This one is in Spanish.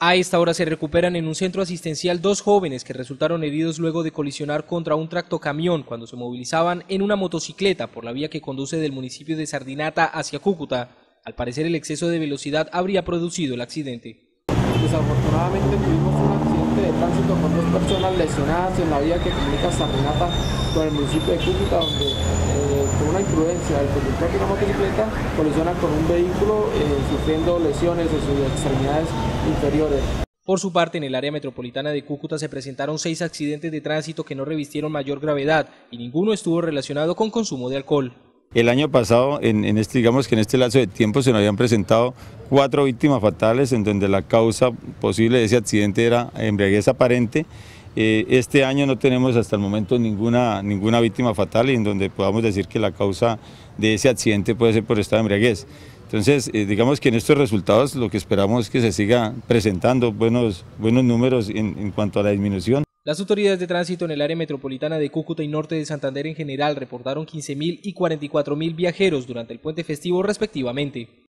A esta hora se recuperan en un centro asistencial dos jóvenes que resultaron heridos luego de colisionar contra un tractocamión cuando se movilizaban en una motocicleta por la vía que conduce del municipio de Sardinata hacia Cúcuta. Al parecer el exceso de velocidad habría producido el accidente. Desafortunadamente tuvimos un accidente de tránsito con dos personas lesionadas en la vía que comunica Sardinata con el municipio de Cúcuta, donde por una imprudencia el conductor de una motocicleta colisiona con un vehículo sufriendo lesiones en sus extremidades inferiores. Por su parte, en el área metropolitana de Cúcuta se presentaron 6 accidentes de tránsito que no revistieron mayor gravedad y ninguno estuvo relacionado con consumo de alcohol. El año pasado, digamos que en este lapso de tiempo se nos habían presentado 4 víctimas fatales en donde la causa posible de ese accidente era embriaguez aparente. Este año no tenemos hasta el momento ninguna víctima fatal y en donde podamos decir que la causa de ese accidente puede ser por estado de embriaguez. Entonces, digamos que en estos resultados lo que esperamos es que se siga presentando buenos números en cuanto a la disminución. Las autoridades de tránsito en el área metropolitana de Cúcuta y norte de Santander en general reportaron 15.000 y 44.000 viajeros durante el puente festivo respectivamente.